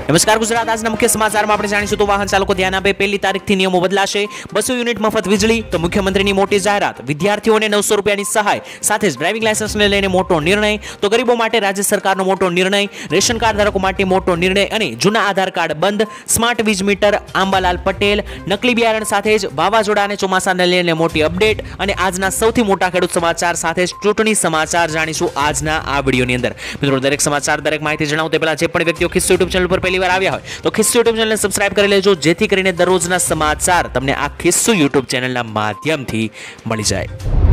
નમસ્કાર ગુજરાત, આજના મુખ્ય સમાચારમાં આપણે જાણીશું તો વાહન ચાલકો ધ્યાન આપે, 1લી તારીખથી નિયમો બદલાશે, 200 યુનિટ મફત વીજળી, તો મુખ્યમંત્રીની મોટી જાહેરાત, વિદ્યાર્થીઓને 900 રૂપિયાની સહાય, સાથે જ ડ્રાઇવિંગ લાયસન્સને લઈને મોટો નિર્ણય, તો ગરીબો માટે રાજ્ય સરકારનો મોટો નિર્ણય, રેશન કાર્ડ ધારકો માટે મોટો નિર્ણય અને જૂના આધાર કાર્ડ બંધ, સ્માર્ટ વીજ મીટર, આંબાલાલ પટેલ, નકલી બિયારણ સાથે જ વાવાઝોડા અને ચોમાસાને લઈને મોટી અપડેટ અને આજના સૌથી મોટા ખેડૂત સમાચાર સાથે જ ચૂંટણી સમાચાર જાણીશું આજના આ વિડીયોની અંદર. મિત્રો, દરેક સમાચાર, દરેક માહિતી જણાવું તે પહેલા જે પણ વ્યક્તિઓ ખિસ્સુ યુટ્યુબ ચેનલ પર પહેલી વાર આવ્યા હોય તો ખિસ્સુ યુટ્યુબ ચેનલને સબસ્ક્રાઇબ કરી લેજો, જેથી કરીને દરરોજના સમાચાર તમને આ ખિસ્સુ યુટ્યુબ ચેનલના માધ્યમથી મળી જાય.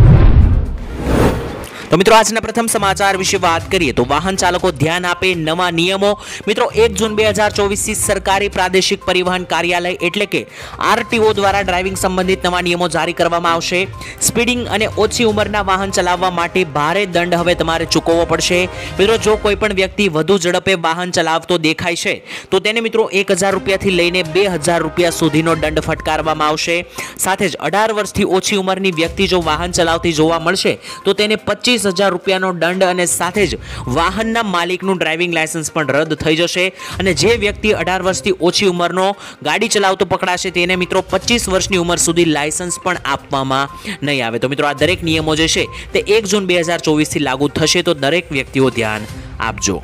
તો મિત્રો, આજના પ્રથમ સમાચાર વિશે વાત કરીએ તો વાહન ચાલકો ધ્યાન આપે, નવા નિયમો. મિત્રો, 1 જૂન 2024 થી સરકારી પ્રાદેશિક પરિવહન કાર્યાલય એટલે કે આરટીઓ દ્વારા ડ્રાઇવિંગ સંબંધિત નવા નિયમો જારી કરવામાં આવશે. સ્પીડિંગ અને ઓછી ઉંમરના વાહન ચલાવવા માટે ભારે દંડ હવે તમારે ચૂકવવો પડશે. મિત્રો, જો કોઈ પણ વ્યક્તિ વધુ ઝડપે વાહન ચલાવતો દેખાય છે તો તેને મિત્રો 1000 રૂપિયાથી લઈને 2000 રૂપિયા સુધીનો દંડ ફટકારવામાં આવશે. સાથે જ 18 વર્ષથી ઓછી ઉંમરની વ્યક્તિ જો વાહન ચલાવતી જોવા મળશે તો તેને 25,000 રૂપિયાનો દંડ અને સાથે જ વાહનના માલિકનું ડ્રાઇવિંગ લાયસન્સ પણ રદ થઈ જશે. અને જે વ્યક્તિ 18 વર્ષથી ઓછી ઉંમરનો ગાડી ચલાવતો પકડાશે તેને મિત્રો 25 વર્ષની ઉંમર સુધી લાયસન્સ પણ આપવામાં નહીં આવે. તો મિત્રો, આ દરેક નિયમો જે છે તે 1 જૂન 2024 થી લાગુ થશે, તો દરેક વ્યક્તિઓ ધ્યાન આપજો.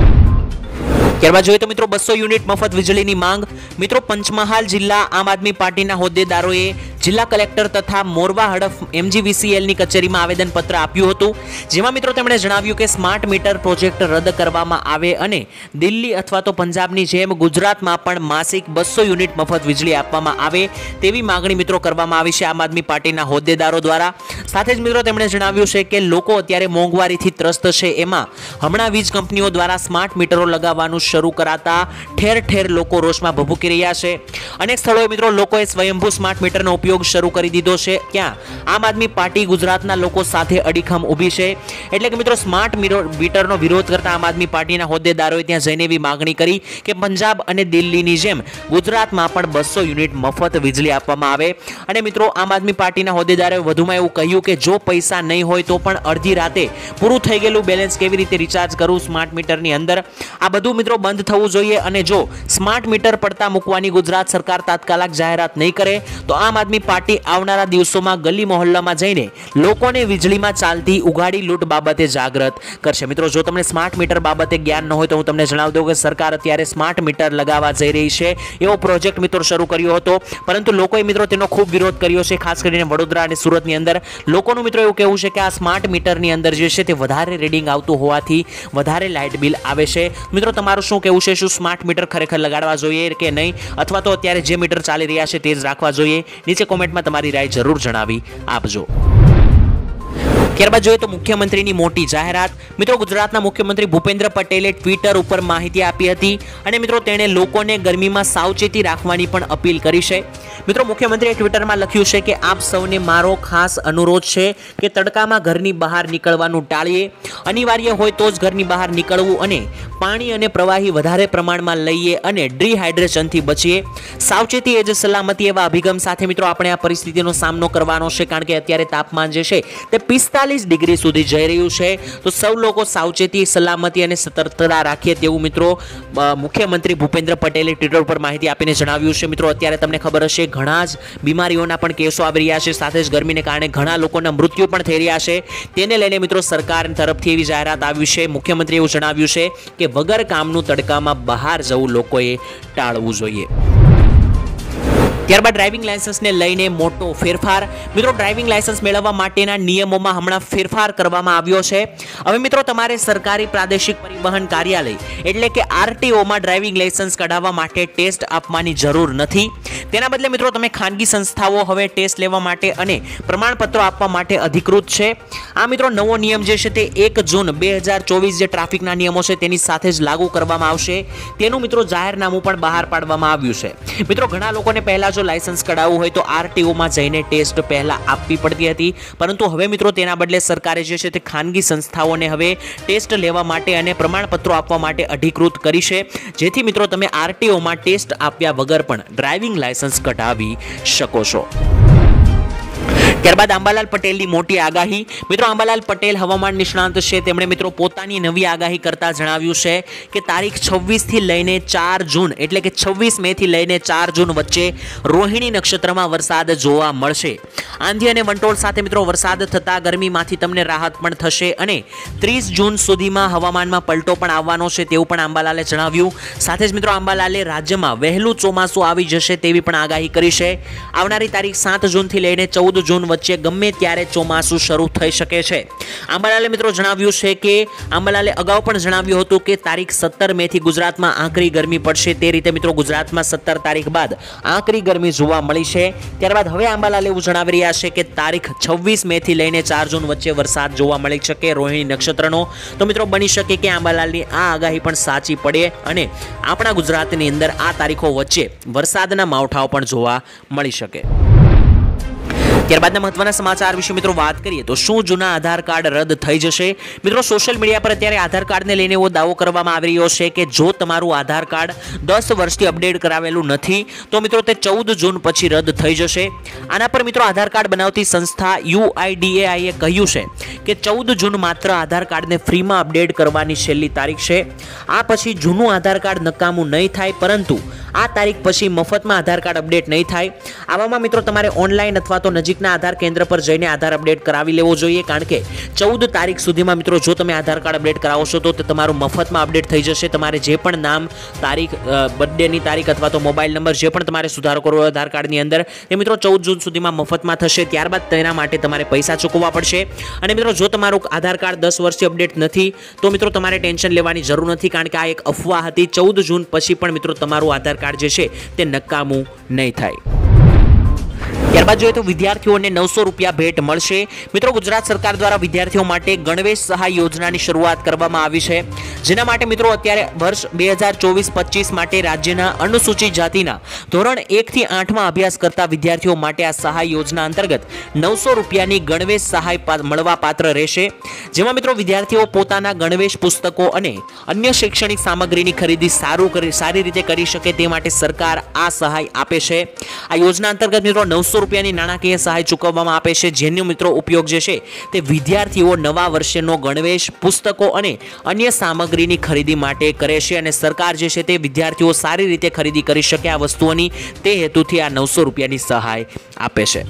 ત્યારબાદ જોઈએ તો મિત્રો 200 યુનિટ મફત વીજળીની માંગ. મિત્રો, પંચમહાલ જિલ્લા આમ આદમી પાર્ટીના હોદ્દેદારોએ જિલ્લા કલેક્ટર તથા મોરવા હડફ MGVCLની કચેરીમાં આવેદનપત્ર આપ્યું હતું, જેમાં મિત્રો તેમણે જણાવ્યું કે સ્માર્ટ મીટર પ્રોજેક્ટ રદ કરવામાં આવે અને દિલ્હી અથવા તો પંજાબની જેમ ગુજરાતમાં પણ માસિક 200 યુનિટ મફત વીજળી આપવામાં આવે તેવી માંગણી મિત્રો કરવામાં આવી છે આમ આદમી પાર્ટીના હોદ્દેદારો દ્વારા. સાથે જ મિત્રો તેમણે જણાવ્યું છે કે લોકો અત્યારે મોંઘવારીથી ત્રસ્ત છે, એમાં હમણાં વીજ કંપનીઓ દ્વારા સ્માર્ટ મીટરો લગાવવાનું શરૂ કરાતા ઠેર ઠેર લોકો રોષમાં ભભૂકી રહ્યા છે. અનેક સ્થળોએ મિત્રો લોકોએ સ્વયંભૂ સ્માર્ટ મીટરનો ઉપયોગ શરૂ કરી દીધો છે. ક્યાં આમ આદમી પાર્ટી ગુજરાતના લોકો સાથે અડીખમ ઊભી છે. એટલે કે મિત્રો, સ્માર્ટ મીટરનો વિરોધ કરતા આમ આદમી પાર્ટીના હોદ્દેદારોએ ત્યાં જઈને એવી માંગણી કરી કે પંજાબ અને દિલ્હીની જેમ ગુજરાતમાં પણ 200 યુનિટ મફત વીજળી આપવામાં આવે. અને મિત્રો, આમ આદમી પાર્ટીના હોદ્દેદારોએ વધુમાં એવું કહ્યું કે જો પૈસા નહીં હોય તો પણ અડધી રાતે પૂરું થઈ ગયેલું બેલેન્સ કેવી રીતે રિચાર્જ કરવું સ્માર્ટ મીટરની અંદર, આ બધું મિત્રો બંધ થવું જોઈએ. અને જો સ્માર્ટ મીટર પડતા મૂકવાની ગુજરાત સરકાર તાત્કાલિક જાહેરાત નહીં કરે તો આમ આદમી પાર્ટી આવનારા દિવસોમાં ગલી મહોલ્લામાં જઈને લોકોને વીજળીમાં ચાલતી ઉઘાડી લૂંટ બાબતે જાગૃત કરશે. મિત્રો, જો તમને સ્માર્ટ મીટર બાબતે જ્ઞાન ન હોય તો હું તમને જણાવી દઉં કે સરકાર અત્યારે સ્માર્ટ મીટર લગાવવા જઈ રહી છે એવો પ્રોજેક્ટ મિત્રો શરૂ કર્યો હતો, પરંતુ લોકોએ મિત્રો તેનો ખૂબ વિરોધ કર્યો છે. ખાસ કરીને વડોદરા અને સુરતની અંદર લોકોનું મિત્રો એવું કહેવું છે કે આ સ્માર્ટ મીટરની અંદર જે છે તે વધારે રીડિંગ આવતું હોવાથી વધારે લાઇટ બિલ આવે છે. મિત્રો, તમારું શું કહેવું છે? શું સ્માર્ટ મીટર ખરેખર લગાડવા જોઈએ કે નહીં, અથવા તો અત્યારે જે મીટર ચાલી રહ્યા છે તે જ રાખવા જોઈએ? નીચે કોમેન્ટમાં તમારી રાય જરૂર જણાવી આપજો. ત્યારબાદ જોઈએ તો મુખ્યમંત્રીની મોટી જાહેરાત. મિત્રો, ગુજરાતના મુખ્યમંત્રી ભૂપેન્દ્ર પટેલે ટ્વિટર ઉપર માહિતી આપી હતી અને મિત્રો તેણે લોકોને ગરમીમાં સાવચેતી રાખવાની પણ અપીલ કરી છે. મિત્રો, મુખ્યમંત્રીએ ટ્વિટરમાં લખ્યું છે કે આપ સૌને મારો ખાસ અનુરોધ છે કે તડકામાં ઘરની બહાર નીકળવાનું ટાળીએ, અનિવાર્ય હોય તો જ ઘરની બહાર નીકળવું અને પાણી અને પ્રવાહી વધારે પ્રમાણમાં લઈએ અને ડિહાઇડ્રેશનથી બચીએ. સાવચેતી એ જ સલામતી એવા અભિગમ સાથે મિત્રો આપણે આ પરિસ્થિતિનો સામનો કરવાનો છે, કારણ કે અત્યારે તાપમાન જે છે તે 45 ડિગ્રી સુધી જઈ રહ્યું છે. તો સૌ લોકો સાવચેતી, સલામતી અને સતર્કતા રાખીએ તેવું મિત્રો મુખ્યમંત્રી ભૂપેન્દ્ર પટેલે ટ્વિટર પર માહિતી આપીને જણાવ્યું છે. મિત્રો, અત્યારે તમને ખબર હશે ઘણા જ બીમારીઓના પણ કેસો આવી રહ્યા છે, સાથે જ ગરમીને કારણે ઘણા લોકોના મૃત્યુ પણ થઈ રહ્યા છે. તેને લઈને મિત્રો સરકાર તરફથી એવી જાહેરાત આવી છે. મુખ્યમંત્રીએ એવું જણાવ્યું છે કે વગર કામનું તડકામાં બહાર જવું લોકોએ ટાળવું જોઈએ. ત્યારબાદ ડ્રાઇવિંગ લાયસન્સને લઈને મોટો ફેરફાર. મિત્રો, ડ્રાઇવિંગ લાયસન્સ મેળવવા માટેના નિયમોમાં હમણાં ફેરફાર કરવામાં આવ્યો છે. હવે મિત્રો તમારે સરકારી પ્રાદેશિક પરિવહન કાર્યાલય એટલે કે આરટીઓમાં ડ્રાઇવિંગ લાયસન્સ કઢાવવા માટે ટેસ્ટ આપવાની જરૂર નથી. તેના બદલે મિત્રો તમે ખાનગી સંસ્થાઓ હવે ટેસ્ટ લેવા માટે અને પ્રમાણપત્રો આપવા માટે અધિકૃત છે. આ મિત્રો નવો નિયમ જે છે તે 1 જૂન 2024 જે ટ્રાફિકના નિયમો છે તેની સાથે જ લાગુ કરવામાં આવશે. તેનું મિત્રો જાહેરનામું પણ બહાર પાડવામાં આવ્યું છે. મિત્રો, ઘણા લોકોને પહેલા જો લાયસન્સ કઢાવવું હોય તો આરટીઓમાં જઈને ટેસ્ટ પહેલા આપવી પડતી હતી, પરંતુ હવે મિત્રો તેના બદલે સરકારે જે છે તે ખાનગી સંસ્થાઓને હવે ટેસ્ટ લેવા માટે અને પ્રમાણપત્રો આપવા માટે અધિકૃત કરી છે, જેથી મિત્રો તમે આરટીઓમાં ટેસ્ટ આપ્યા વગર પણ ડ્રાઇવિંગ લાયસન્સ કઢાવી શકો છો. ત્યારબાદ અંબાલાલ પટેલની મોટી આગાહી. મિત્રો અંબાલાલ પટેલ હવામાન નિષ્ણાંત છે. તેમણે મિત્રો પોતાની નવી આગાહી કરતા જણાવ્યું છે કે તારીખ 26 થી લઈને 4 જૂન એટલે કે 26 મે થી લઈને 4 જૂન વચ્ચે રોહિણી નક્ષત્રમાં વરસાદ જોવા મળશે. આંધી અને વંટોળ સાથે મિત્રો વરસાદ થતા ગરમીમાંથી તમને રાહત પણ થશે અને 30 જૂન સુધીમાં હવામાનમાં પલટો પણ આવવાનો છે તેવું પણ અંબાલાલે જણાવ્યું. સાથે જ મિત્રો અંબાલાલે રાજ્યમાં વહેલું ચોમાસું આવી જશે તેવી પણ આગાહી કરી છે. આવનારી તારીખ 7 જૂનથી લઈને 14 જૂન વચ્ચે ગમે ત્યારે ચોમાસું શરૂ થઈ શકે છે. અંબાલાલે મિત્રો જણાવ્યું છે કે અંબાલાલે અગાઉ પણ જણાવ્યું હતું કે તારીખ 17 મે થી ગુજરાતમાં આકરી ગરમી પડશે. તે રીતે મિત્રો ગુજરાતમાં 17 તારીખ બાદ આકરી ગરમી જોવા મળી છે. ત્યારબાદ હવે અંબાલાલે એવું જણાવી રહ્યા છે કે તારીખ 26 મે થી લઈને 4 જૂન વચ્ચે વરસાદ જોવા મળી શકે રોહિણી નક્ષત્રનો. તો મિત્રો બની શકે કે અંબાલાલની આ આગાહી પણ સાચી પડે અને આપણા ગુજરાતની અંદર આ તારીખો વચ્ચે વરસાદના માવઠાઓ પણ જોવા મળી શકે. ત્યારબાદના મહત્વના સમાચાર વિશે મિત્રો વાત કરીએ તો શું જૂના આધાર કાર્ડ રદ થઈ જશે? મિત્રો સોશિયલ મીડિયા પર અત્યારે આધાર કાર્ડને લઈને એવો દાવો કરવામાં આવી રહ્યો છે કે જો તમારું આધાર કાર્ડ 10 વર્ષથી અપડેટ કરાવેલું નથી તો મિત્રો તે 14 જૂન પછી રદ થઈ જશે. આના પર મિત્રો આધાર કાર્ડ બનાવતી સંસ્થા UIDAI કહ્યું છે કે 14 જૂન માત્ર આધાર કાર્ડને ફ્રીમાં અપડેટ કરવાની છેલ્લી તારીખ છે. આ પછી જૂનું આધાર કાર્ડ નકામું નહીં થાય, પરંતુ આ તારીખ પછી મફતમાં આધાર કાર્ડ અપડેટ નહીં થાય. આવામાં મિત્રો તમારે ઓનલાઈન અથવા તો નજીકના આધાર કેન્દ્ર પર જઈને આધાર અપડેટ કરાવી લેવો જોઈએ, કારણ કે 14 તારીખ સુધીમાં મિત્રો જો તમે આધાર કાર્ડ અપડેટ કરાવશો તો તમારું મફતમાં અપડેટ થઈ જશે. તમારે જે પણ નામ, તારીખ, બર્થડેની તારીખ અથવા તો મોબાઈલ નંબર જે પણ તમારે સુધારો કરવો હોય આધાર કાર્ડની અંદર એ મિત્રો 14 જૂન સુધીમાં મફતમાં થશે. ત્યારબાદ તેના માટે તમારે પૈસા ચૂકવવા પડશે. અને મિત્રો જો તમારું આધાર કાર્ડ 10 વર્ષથી અપડેટ નથી તો મિત્રો તમારે ટેન્શન લેવાની જરૂર નથી, કારણ કે આ એક અફવા હતી. 14 જૂન પછી પણ મિત્રો તમારું આધાર કાર્ડ જે છે તે નકામું નહીં થાય. ત્યારબાદ જોઈએ તો વિદ્યાર્થીઓને 900 રૂપિયા ભેટ મળશે. મિત્રો ગુજરાત સરકાર દ્વારા વિદ્યાર્થીઓ માટે ગણવેશ સહાય યોજનાની શરૂઆત કરવામાં આવી છે, જેના માટે મિત્રો અત્યારે વર્ષ 2024-25 માટે રાજ્યના અનુસૂચિત જાતિના ધોરણ 1 થી 8માં અભ્યાસ કરતા વિદ્યાર્થીઓ માટે આ સહાય યોજના અંતર્ગત 900 રૂપિયાની ગણવેશ સહાય મળવા પાત્ર રહેશે. જેમાં મિત્રો વિદ્યાર્થીઓ પોતાના ગણવેશ પુસ્તકો અને અન્ય શૈક્ષણિક સામગ્રીની ખરીદી સારી રીતે કરી શકે તે માટે સરકાર આ સહાય આપે છે. આ યોજના અંતર્ગત મિત્રો 900 રૂપિયાની નાણાકીય સહાય ચૂકવવામાં આપે છે, જેનો મિત્રો ઉપયોગ જે છે તે વિદ્યાર્થીઓ નવા વર્ષનો ગણવેશ, પુસ્તકો અને અન્ય સામગ્રીની ખરીદી માટે કરે છે. અને સરકાર જે છે તે વિદ્યાર્થીઓ સારી રીતે ખરીદી કરી શકે આ વસ્તુઓની તે હેતુથી આ 900 રૂપિયાની સહાય આપે છે.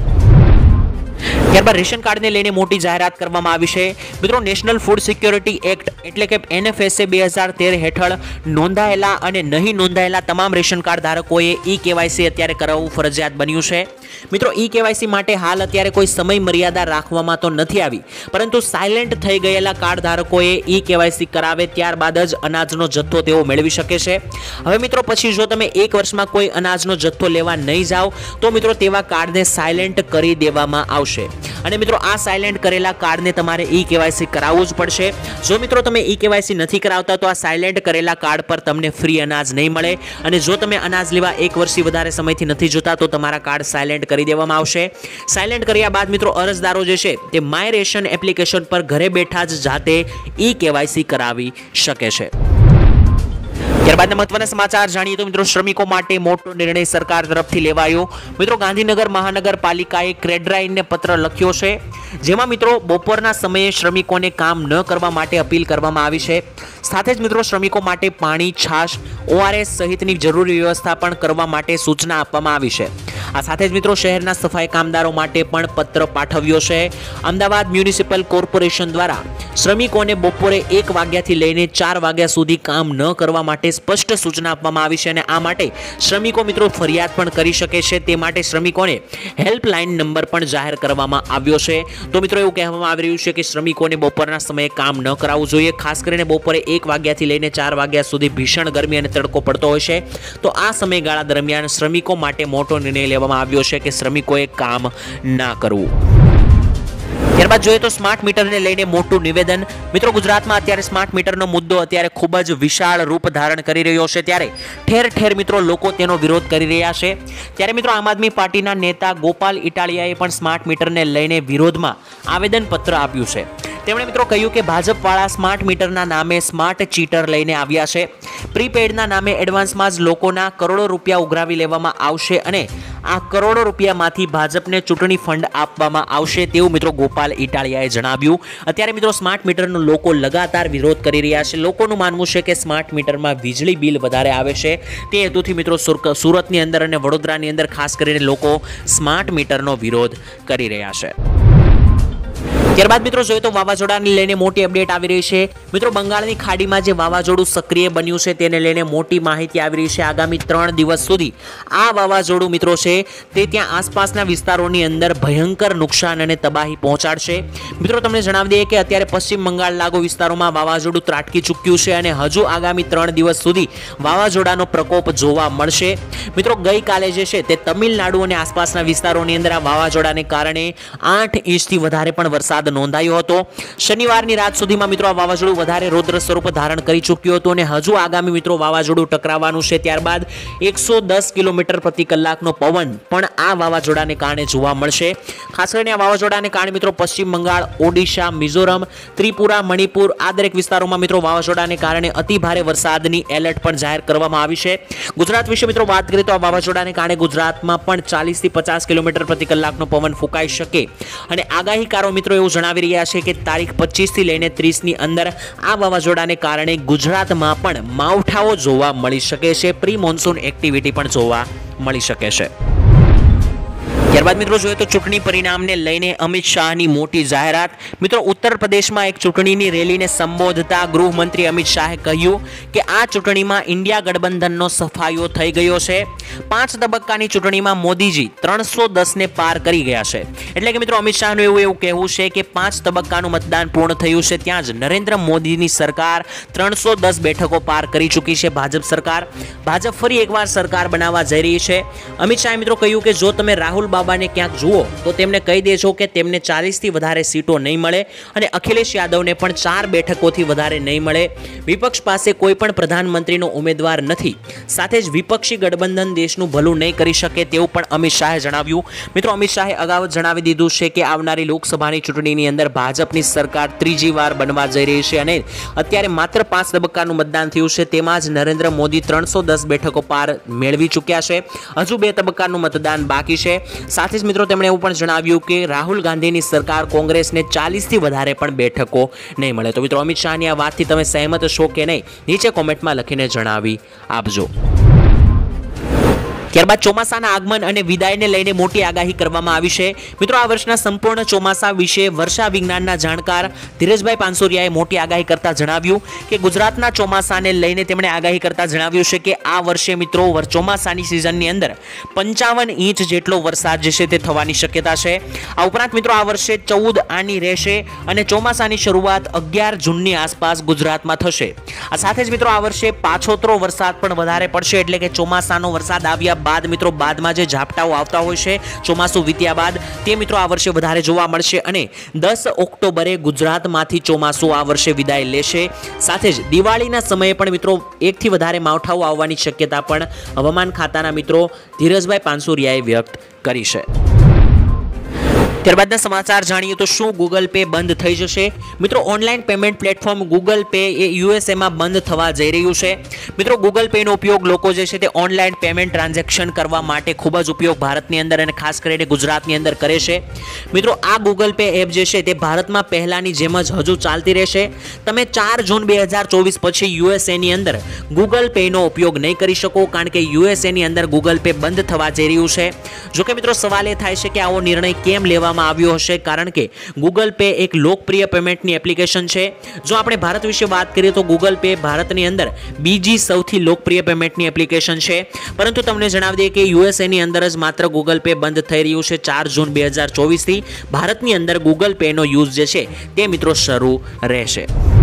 ત્યારબાદ રેશન કાર્ડને લઈને મોટી જાહેરાત કરવામાં આવી છે. મિત્રો નેશનલ ફૂડ સિક્યોરિટી એક્ટ એટલે કે NFSA 2013 હેઠળ નોંધાયેલા અને નહીં નોંધાયેલા તમામ રેશન કાર્ડ ધારકોએ KYC અત્યારે કરાવવું ફરજિયાત બન્યું છે. મિત્રો KYC માટે હાલ અત્યારે કોઈ સમય મર્યાદા રાખવામાં તો નથી આવી, પરંતુ સાયલેન્ટ થઈ ગયેલા કાર્ડ ધારકોએ KYC કરાવે ત્યારબાદ જ અનાજનો જથ્થો તેઓ મેળવી શકે છે. હવે મિત્રો પછી જો તમે 1 વર્ષમાં કોઈ અનાજનો જથ્થો લેવા નહીં જાઓ તો મિત્રો તેવા કાર્ડને સાયલેન્ટ કરી દેવામાં આવશે. અને મિત્રો આ સાયલેન્ટ કરેલા કાર્ડને તમારે KYC કરાવવું જ પડશે. જો મિત્રો તમે KYC નથી કરાવતા તો આ સાયલેન્ટ કરેલા કાર્ડ પર તમને ફ્રી અનાજ નહીં મળે. અને જો તમે અનાજ લેવા 1 વર્ષથી વધારે સમયથી નથી જોતા તો તમારા કાર્ડ સાયલેન્ટ કરી દેવામાં આવશે. સાયલેન્ટ કર્યા બાદ મિત્રો અરજદારો જે છે તે માય રેશન એપ્લિકેશન પર ઘરે બેઠા જ જાતે KYC કરાવી શકે છે. ત્યારબાદના મહત્વના સમાચાર જાણીએ તો મિત્રો શ્રમિકો માટે મોટો નિર્ણય સરકાર તરફથી લેવાયો. મિત્રો ગાંધીનગર મહાનગરપાલિકાએ ક્રેડરાઇનને પત્ર લખ્યો છે, જેમાં મિત્રો બપોરના સમયે શ્રમિકોને કામ ન કરવા માટે અપીલ કરવામાં આવી છે. સાથે જ મિત્રો શ્રમિકો માટે પાણી, છાશ, ORS સહિતની જરૂરી વ્યવસ્થા પણ કરવા માટે સૂચના આપવામાં આવી છે. આ સાથે જ મિત્રો શહેરના સફાઈ કામદારો માટે પણ પત્ર પાઠવ્યો છે. અમદાવાદ મ્યુનિસિપલ કોર્પોરેશન દ્વારા શ્રમિકોને બપોરે 1 વાગ્યાથી લઈને 4 વાગ્યા સુધી કામ ન કરવા માટે સ્પષ્ટ સૂચના આપવામાં આવી છે. અને આ માટે શ્રમિકો મિત્રો ફરિયાદ પણ કરી શકે છે. તે માટે શ્રમિકોને હેલ્પલાઇન નંબર પણ જાહેર કરવામાં આવ્યો છે. તો મિત્રો એવું કહેવામાં આવી રહ્યું છે કે શ્રમિકોને બપોરના સમયે કામ ન કરાવવું જોઈએ. ખાસ કરીને બપોરે 1 વાગ્યાથી લઈને 4 વાગ્યા સુધી ભીષણ ગરમી અને તડકો પડતો હોય છે. તો આ સમયગાળા દરમિયાન શ્રમિકો માટે મોટો નિર્ણય લેવામાં આવ્યો છે કે શ્રમિકોએ કામ ના કરવું. ત્યારબાદ જોઈએ તો સ્માર્ટ મીટરને લઈને મોટું નિવેદન. મિત્રો ગુજરાતમાં અત્યારે સ્માર્ટ મીટરનો મુદ્દો અત્યારે ખૂબ જ વિશાળ રૂપ ધારણ કરી રહ્યો છે, ત્યારે ઠેર ઠેર મિત્રો લોકો તેનો વિરોધ કરી રહ્યા છે. ત્યારે મિત્રો આમ આદમી પાર્ટીના નેતા ગોપાલ ઇટાલિયાએ પણ સ્માર્ટ મીટરને લઈને વિરોધમાં આવેદનપત્ર આપ્યું છે. તેમણે મિત્રો કહ્યું કે ભાજપવાળા સ્માર્ટ મીટરના નામે સ્માર્ટ ચીટર લઈને આવ્યા છે. પ્રીપેડના નામે એડવાન્સમાં જ લોકોના કરોડો રૂપિયા ઉઘરાવી લેવામાં આવશે અને આ કરોડો રૂપિયામાંથી ભાજપને ચૂંટણી ફંડ આપવામાં આવશે તેવું મિત્રો ગોપાલ ઇટાલિયાએ જણાવ્યું. અત્યારે મિત્રો સ્માર્ટ મીટરનો લોકો લગાતાર વિરોધ કરી રહ્યા છે. લોકોનું માનવું છે કે સ્માર્ટ મીટરમાં વીજળી બિલ વધારે આવે છે. તે હેતુથી મિત્રો સુરતની અંદર અને વડોદરાની અંદર ખાસ કરીને લોકો સ્માર્ટ મીટરનો વિરોધ કરી રહ્યા છે. ત્યારબાદ મિત્રો જોઈએ તો વાવાઝોડાને લઈને મોટી અપડેટ આવી રહી છે. મિત્રો બંગાળની ખાડીમાં જે વાવાઝોડું સક્રિય બન્યું છે તેને લઈને મોટી માહિતી આવી રહી છે. આગામી 3 દિવસ સુધી આ વાવાઝોડું મિત્રો છે તે ત્યાં આસપાસના વિસ્તારોની અંદર ભયંકર નુકસાન અને તબાહી પહોંચાડશે. મિત્રો તમને જણાવી દઈએ કે અત્યારે પશ્ચિમ બંગાળ લાગુ વિસ્તારોમાં વાવાઝોડું ત્રાટકી ચૂક્યું છે અને હજુ આગામી 3 દિવસ સુધી વાવાઝોડાનો પ્રકોપ જોવા મળશે. મિત્રો ગઈકાલે જે છે તે તમિલનાડુ અને આસપાસના વિસ્તારોની અંદર આ વાવાઝોડાને કારણે 8 ઇંચથી વધારે પણ વરસાદ નોંધાયો હતો. શનિવારની રાત સુધીમાં મિત્રો આ વાવાઝોડું વધારે રૌદ્ર સ્વરૂપ ધારણ કરી ચૂક્યું હતું અને હજુ આગામી મિત્રો વાવાઝોડું ટકરાવવાનું છે. ત્યારબાદ 110 કિલોમીટર પ્રતિ કલાકનો પવન પણ આ વાવાઝોડાને કારણે જોવા મળશે. ખાસ કરીને આ વાવાઝોડાને કારણે મિત્રો પશ્ચિમ બંગાળ, ઓડિશા, મિઝોરમ, ત્રિપુરા, મણિપુર આ દરેક વિસ્તારોમાં મિત્રો વાવાઝોડાને કારણે અતિ ભારે વરસાદની એલર્ટ પણ જાહેર કરવામાં આવી છે. ગુજરાત વિશે મિત્રો વાત કરીએ તો આ વાવાઝોડાને કારણે ગુજરાતમાં પણ 40 થી 50 કિલોમીટર પ્રતિ કલાકનો પવન ફૂંકાઈ શકે અને આગાહીકારો મિત્રો એવું જણાવી રહ્યા છે કે તારીખ 25 થી લઈને 30 ની અંદર આ વાવાઝોડાને કારણે ગુજરાતમાં પણ માવઠાઓ જોવા મળી શકે છે. પ્રી મોન્સૂન એક્ટિવિટી પણ જોવા મળી શકે છે. ત્યારબાદ મિત્રો જોઈએ તો ચૂંટણી પરિણામને લઈને અમિત શાહની મોટી જાહેરાત. મિત્રો ઉત્તર પ્રદેશમાં એક ચૂંટણીની રેલીને સંબોધતા ગૃહમંત્રી અમિત શાહે કહ્યું કે આ ચૂંટણીમાં ઇન્ડિયા ગઠબંધનનો સફાયો થઈ ગયો છે. 5 તબક્કાની ચૂંટણીમાં મોદીજી 310 ને પાર કરી ગયા છે. એટલે કે મિત્રો અમિત શાહનું એવું કહેવું છે કે 5 તબક્કાનું મતદાન પૂર્ણ થયું છે ત્યાં જ નરેન્દ્ર મોદીની સરકાર 310 બેઠકો પાર કરી ચૂકી છે. ભાજપ ફરી એકવાર સરકાર બનાવવા જઈ રહી છે. અમિત શાહે મિત્રો કહ્યું કે જો તમે રાહુલ બાબાને ક્યાંક જુઓ તો તેમને કહી દેજો કે તેમને 40 થી વધારે સીટો નહીં મળે અને અખિલેશ યાદવને પણ 4 બેઠકોથી વધારે નહીં મળે. વિપક્ષ પાસે કોઈ પણ પ્રધાનમંત્રીનો ઉમેદવાર નથી. સાથે જ વિપક્ષી ગઠબંધન દેશનું ભલું નહીં કરી શકે તેવું પણ અમિત શાહે જણાવ્યું. મિત્રો અમિત શાહે અગાઉ જણાવી દીધું છે કે આવનારી લોકસભાની ચૂંટણીની અંદર ભાજપની સરકાર ત્રીજી વાર બનવા જઈ રહી છે અને અત્યારે માત્ર 5 તબક્કાનું મતદાન થયું છે. તેમાં જ નરેન્દ્ર મોદી 310 બેઠકો પાર મેળવી ચૂક્યા છે. હજુ 2 તબક્કાનું મતદાન બાકી છે. સાથે જ મિત્રો તેમણે એવું પણ જણાવ્યું કે રાહુલ ગાંધીની સરકાર કોંગ્રેસને 40 થી વધારે પણ બેઠકો નહીં મળે. તો મિત્રો અમિત શાહની આ વાતથી તમે સહેમત છો કે નહીં નીચે કોમેન્ટમાં લખીને જણાવી આપજો. ત્યારબાદ ચોમાસાના આગમન અને વિદાયને લઈને મોટી આગાહી કરવામાં આવી છે. મિત્રો આ વર્ષના સંપૂર્ણ ચોમાસા વિશે વર્ષા વિજ્ઞાનના જાણકાર ધીરજભાઈ પાનસુરિયાએ મોટી આગાહી કરતા જણાવ્યું કે ગુજરાતના ચોમાસાને લઈને તેમણે આગાહી કરતા જણાવ્યું છે કે આ વર્ષે મિત્રો ચોમાસાની સિઝનની અંદર 55 ઇંચ જેટલો વરસાદ જે છે તે થવાની શક્યતા છે. આ ઉપરાંત મિત્રો આ વર્ષે 14 આની રહેશે અને ચોમાસાની શરૂઆત 11 જૂનની આસપાસ ગુજરાતમાં થશે. આ સાથે જ મિત્રો આ વર્ષે પાછોતરો વરસાદ પણ વધારે પડશે. એટલે કે ચોમાસાનો વરસાદ આવ્યા બાદ મિત્રો બાદમાં જે ઝાપટાઓ આવતા હોય છે ચોમાસું વીત્યા બાદ તે મિત્રો આ વર્ષે વધારે જોવા મળશે અને 10 ઓક્ટોબરે ગુજરાતમાંથી ચોમાસું આ વર્ષે વિદાય લેશે. સાથે જ દિવાળીના સમયે પણ મિત્રો 1 થી વધારે માવઠાઓ આવવાની શક્યતા પણ હવામાન ખાતાના મિત્રો ધીરજભાઈ પાનસુરિયાએ વ્યક્ત કરી છે. ત્યારબાદના સમાચાર જાણીએ તો શું ગૂગલ પે બંધ થઈ જશે? મિત્રો online payment platform Google Pay એ યુએસએમાં બંધ થવા જઈ રહ્યું છે. મિત્રો ગૂગલ પેનો ઉપયોગ લોકો જે છે તે ઓનલાઈન પેમેન્ટ ટ્રાન્ઝેક્શન કરવા માટે ખૂબ જ ઉપયોગ ભારતની અંદર અને ખાસ કરીને ગુજરાતની અંદર કરે છે. મિત્રો આ ગૂગલ પે એપ જે છે તે ભારતમાં પહેલાની જેમ જ હજુ ચાલતી રહેશે. તમે 4 જૂન 2024 પછી યુએસએની અંદર ગૂગલ પેનો ઉપયોગ નહીં કરી શકો કારણ કે યુએસએની અંદર ગૂગલ પે બંધ થવા જઈ રહ્યું છે. જોકે મિત્રો સવાલ એ થાય છે કે આવો નિર્ણય કેમ લેવામાં આવ્યો હશે કારણ કે ગૂગલ પે એક લોકપ્રિય પેમેન્ટની એપ્લિકેશન છે. જો આપણે ભારત વિશે વાત કરીએ તો ગૂગલ પે ભારતની અંદર બીજી સૌથી લોકપ્રિય પેમેન્ટની એપ્લિકેશન છે. પરંતુ તમને જણાવી દઈએ કે યુએસએની અંદર જ માત્ર ગૂગલ પે બંધ થઈ રહ્યું છે. 4 જૂન 2024 થી ભારતની અંદર ગૂગલ પેનો યુઝ જે છે તે મિત્રો શરૂ રહેશે.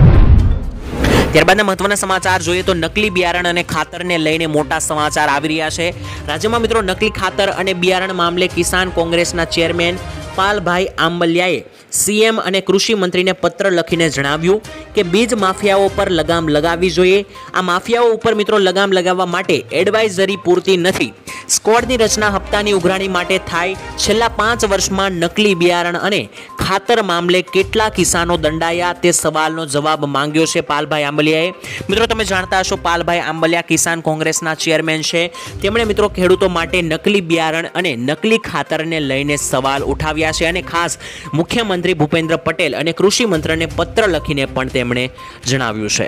ત્યારબાદના મહત્વના સમાચાર જોઈએ તો નકલી બિયારણ અને ખાતરને લઈને મોટા સમાચાર આવી રહ્યા છે. રાજ્યમાં મિત્રો નકલી ખાતર અને બિયારણ મામલે કિસાન કોંગ્રેસના ચેરમેન પાલભાઈ આંબલિયાએ સીએમ અને કૃષિ મંત્રીને પત્ર લખીને જણાવ્યું કે બીજ માફિયાઓ પર લગામ લગાવવી જોઈએ. આ માફિયાઓ ઉપર મિત્રો લગામ લગાવવા માટે એડવાઇઝરી પૂરતી નથી. સ્કોડની રચના હપ્તાની ઉઘરાણી માટે થાય? છેલ્લા 5 વર્ષમાં નકલી બિયારણ અને ખાતર મામલે કેટલા કિસાનો દંડાયા? તે સવાલનો જવાબ માંગ્યો છે પાલભાઈ આંબલિયાએ. મિત્રો તમે જાણતા હશો પાલભાઈ આંબલિયા કિસાન કોંગ્રેસના ચેરમેન છે. તેમણે મિત્રો ખેડૂતો માટે નકલી બિયારણ અને નકલી ખાતરને લઈને સવાલ ઉઠાવ્યા છે અને ખાસ મુખ્યમંત્રી ભૂપેન્દ્ર પટેલ અને કૃષિ મંત્રીને પત્ર લખીને પણ તેમણે જણાવ્યું છે.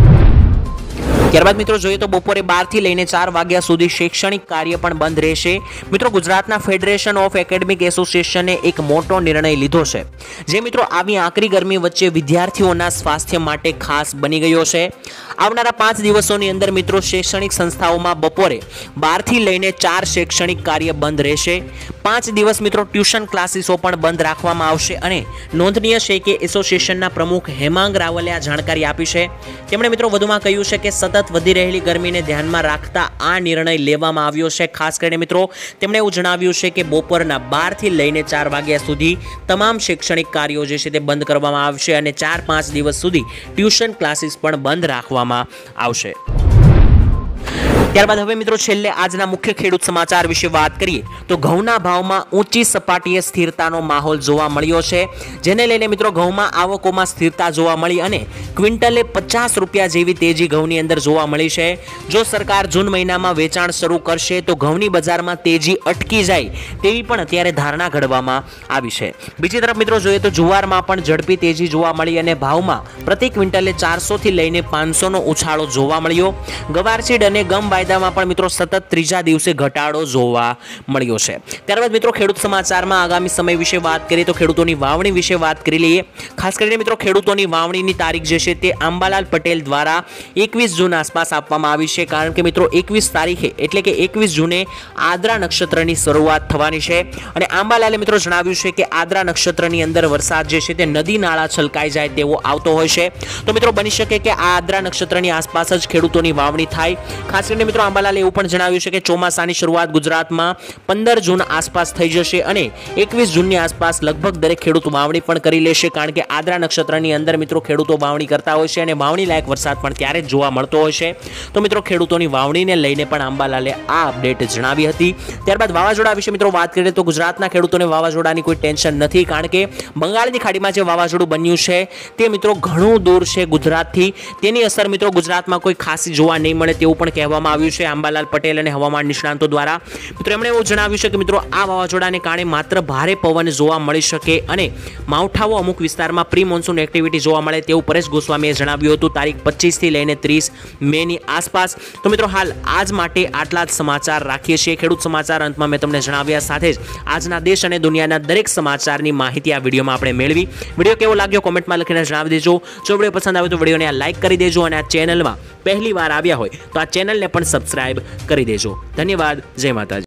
ત્યારબાદ મિત્રો જોઈએ તો બપોરે 12 થી લઈને 4 વાગ્યા સુધી શૈક્ષણિક કાર્ય પણ બંધ રહેશે. મિત્રો ગુજરાતના ફેડરેશન ઓફ એકેડેમિક એસોસિએશને એક મોટો નિર્ણય લીધો છે, જે મિત્રો આવી આકરી ગરમી વચ્ચે વિદ્યાર્થીઓના સ્વાસ્થ્ય માટે ખાસ બની ગયો છે. આવનારા 5 દિવસોની અંદર મિત્રો શૈક્ષણિક સંસ્થાઓમાં બપોરે 12 થી લઈને 4 શૈક્ષણિક કાર્ય બંધ રહેશે. 5 દિવસ મિત્રો ટ્યુશન ક્લાસીસો પણ બંધ રાખવામાં આવશે અને નોંધનીય છે કે એસોસિએશનના પ્રમુખ હેમાંગ રાવલે આ જાણકારી આપી છે. તેમણે મિત્રો વધુમાં કહ્યું છે કે સતત વધી રહેલી ગરમીને ધ્યાનમાં રાખતા આ નિર્ણય લેવામાં આવ્યો છે. ખાસ કરીને મિત્રો તેમણે એવું જણાવ્યું છે કે બપોરના 12 થી લઈને 4 વાગ્યા સુધી તમામ શૈક્ષણિક કાર્યો જે છે તે બંધ કરવામાં આવશે અને 4-5 દિવસ સુધી ટ્યુશન ક્લાસીસ પણ બંધ રાખવામાં આવશે. ત્યારબાદ હવે મિત્રો છેલ્લે આજના મુખ્ય ખેડૂત સમાચાર વિશે વાત કરીએ તો ઘઉંના ભાવમાં ઊંચી સપાટીએ સ્થિરતાનો માહોલ જોવા મળ્યો છે, જેને લઈને મિત્રો ઘઉંમાં આવકોમાં સ્થિરતા જોવા મળી અને ક્વિન્ટલે 50 રૂપિયા જેવી તેજી ઘઉંની અંદર જોવા મળી છે. જો સરકાર જૂન મહિનામાં વેચાણ શરૂ કરશે તો ઘઉંની બજારમાં તેજી અટકી જાય તેવી પણ અત્યારે ધારણા ઘડવામાં આવી છે. બીજી તરફ મિત્રો જોઈએ તો જુવારમાં પણ ઝડપી તેજી જોવા મળી અને ભાવમાં પ્રતિ ક્વિન્ટલે 400 થી લઈને 500 નો ઉછાળો જોવા મળ્યો. ગવારસીડ અને ગમ વાયદામાં પણ મિત્રો સતત ત્રીજા દિવસે ઘટાડો જોવા મળ્યો છે. ત્યારબાદ મિત્રો ખેડૂત સમાચારમાં આગામી સમય વિશે વાત કરીએ તો ખેડૂતોની વાવણી વિશે વાત કરી લઈએ. ખાસ કરીને મિત્રો ખેડૂતોની વાવણીની તારીખ જે છે તે આંબાલાલ પટેલ દ્વારા 21 જૂન આસપાસ આપવામાં આવી છે, કારણ કે મિત્રો 21 તારીખે એટલે કે 21 જૂને આદ્રા નક્ષત્રની શરૂઆત થવાની છે અને આંબાલાલે મિત્રો જણાવ્યું છે કે આદ્રા નક્ષત્રની અંદર વરસાદ જે છે તે નદી નાળા છલકાઈ જાય તેવો આવતો હોય છે. તો મિત્રો બની શકે કે આ આદ્રા નક્ષત્રની આસપાસ જ ખેડૂતોની વાવણી થાય. ખાસ કરીને મિત્રો આંબાલાલે એવું પણ જણાવ્યું છે કે ચોમાસાની શરૂઆત ગુજરાતમાં 15 જૂન આસપાસ થઈ જશે અને 21 જૂનની આસપાસ લગભગ દરેક ખેડૂત વાવણી પણ કરી લેશે, કારણ કે આદ્રા નક્ષત્રની અંદર મિત્રો ખેડૂતો વાવણી કરતા હોય છે અને વાવણી લાયક વરસાદ પણ ત્યારે જ જોવા મળતો હોય છે. તો મિત્રો ખેડૂતોની વાવણીને લઈને પણ આંબાલાલે આ અપડેટ જણાવી હતી. ત્યારબાદ વાવાઝોડા વિશે મિત્રો વાત કરીએ તો ગુજરાતના ખેડૂતોને વાવાઝોડાની કોઈ ટેન્શન નથી, કારણ કે બંગાળની ખાડીમાં જે વાવાઝોડું બન્યું છે તે મિત્રો ઘણું દૂર છે ગુજરાતથી. તેની અસર મિત્રો ગુજરાતમાં કોઈ ખાસી જોવા નહીં મળે તેવું પણ કહેવામાં આવ્યું છે આંબાલાલ પટેલ અને હવામાન નિષ્ણાંતો દ્વારા. મિત્રો એમણે એવું જણાવ્યું છે કે મિત્રો આ વાવાઝોડાને કારણે માત્ર ભારે પવન જોવા મળી શકે અને માવઠાઓ અમુક વિસ્તારમાં પ્રી મોન્સૂન એક્ટિવિટી જોવા મળે તેવું પરેશ ગોસ્વામીએ જણાવ્યું હતું તારીખ 25 થી લઈને 30 મેની આસપાસ. તો મિત્રો હાલ આજ માટે આટલા જ સમાચાર રાખીએ છીએ. ખેડૂત સમાચાર અંતમાં મેં તમને જણાવ્યા સાથે જ આજના દેશ અને દુનિયાના દરેક સમાચારની માહિતી આ વિડીયોમાં આપણે મેળવી. વિડીયો કેવો લાગ્યો કોમેન્ટમાં લખીને જણાવી દેજો. જો વિડીયો પસંદ આવે તો વિડીયોને લાઈક કરી દેજો અને આ ચેનલમાં પહેલી વાર આવ્યા હોય તો આ ચેનલને પણ સબસ્ક્રાઇબ કરી દેજો. ધન્યવાદ. જય માતાજી.